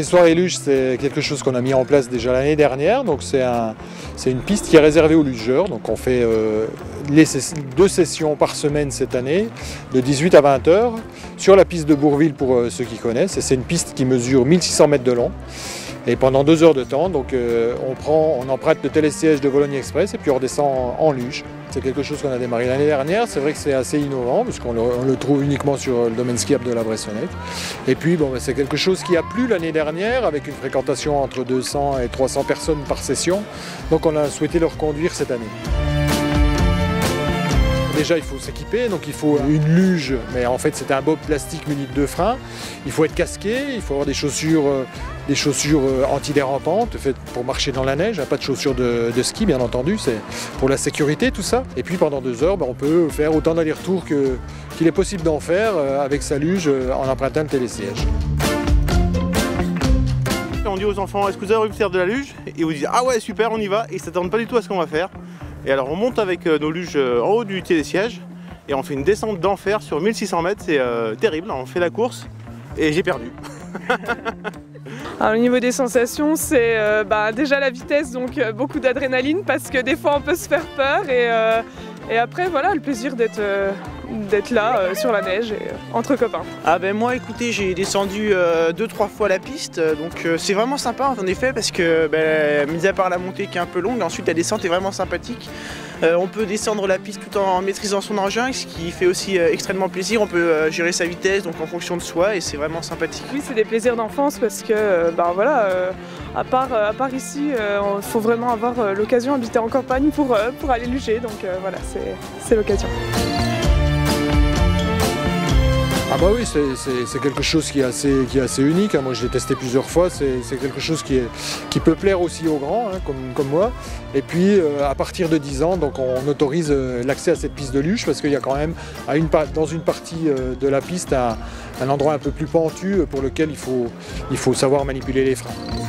soirées luge, c'est quelque chose qu'on a mis en place déjà l'année dernière. Donc c'est une piste qui est réservée aux lugeurs. Donc on fait 2 sessions par semaine cette année, de 18 à 20 heures, sur la piste de Bourville pour ceux qui connaissent. Et c'est une piste qui mesure 1600 mètres de long. Et pendant 2 heures de temps, donc, on emprunte le télésiège de Bologne Express et puis on redescend en luge. C'est quelque chose qu'on a démarré l'année dernière. C'est vrai que c'est assez innovant puisqu'on le trouve uniquement sur le domaine skiable de la Bresse Hohneck. Et puis bon, c'est quelque chose qui a plu l'année dernière avec une fréquentation entre 200 et 300 personnes par session. Donc on a souhaité le reconduire cette année. Déjà, il faut s'équiper, donc il faut une luge, mais en fait c'est un bob plastique muni de 2 freins. Il faut être casqué, il faut avoir des chaussures antidérampantes faites pour marcher dans la neige, pas de chaussures de ski bien entendu, c'est pour la sécurité tout ça. Et puis pendant 2 heures, on peut faire autant d'allers-retours qu'il est possible d'en faire avec sa luge en empruntant le télésiège. On dit aux enfants, est-ce que vous avez envie de faire de la luge? Et vous disent, ah ouais super, on y va, et ils ne s'attendent pas du tout à ce qu'on va faire. Et alors on monte avec nos luges en haut du télésiège et on fait une descente d'enfer sur 1600 mètres, c'est terrible, on fait la course et j'ai perdu. Alors, au niveau des sensations, c'est déjà la vitesse, donc beaucoup d'adrénaline parce que des fois on peut se faire peur et après voilà le plaisir d'être là sur la neige et, entre copains. Ah ben moi écoutez, j'ai descendu 2-3 fois la piste, donc c'est vraiment sympa en effet parce que mis à part la montée qui est un peu longue, ensuite la descente est vraiment sympathique. On peut descendre la piste tout en maîtrisant son engin, ce qui fait aussi extrêmement plaisir. On peut gérer sa vitesse donc en fonction de soi et c'est vraiment sympathique. Oui, c'est des plaisirs d'enfance parce que à part ici, il faut vraiment avoir l'occasion d'habiter en campagne pour aller luger, donc voilà, c'est l'occasion. Ah bah oui, c'est quelque chose qui est assez unique. Moi je l'ai testé plusieurs fois, c'est quelque chose qui peut plaire aussi aux grands, hein, comme moi. Et puis à partir de 10 ans, donc on autorise l'accès à cette piste de luge parce qu'il y a quand même dans une partie de la piste un endroit un peu plus pentu pour lequel il faut savoir manipuler les freins.